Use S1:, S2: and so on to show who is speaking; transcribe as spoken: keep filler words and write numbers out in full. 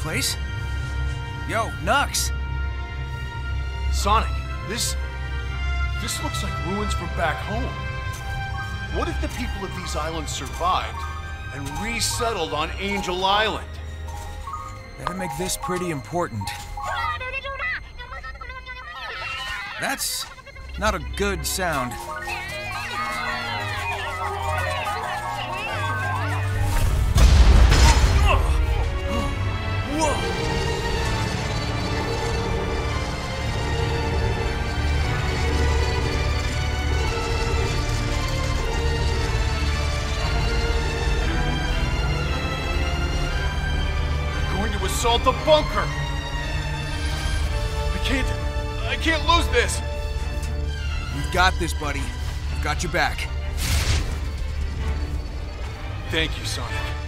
S1: place? Yo, Nux!
S2: Sonic, this... this looks like ruins from back home. What if the people of these islands survived and resettled on Angel Island?
S1: Better make this pretty important. That's not a good sound.
S2: Assault the bunker! I can't... I can't lose this!
S1: We've got this, buddy. We've got your back.
S2: Thank you, Sonic.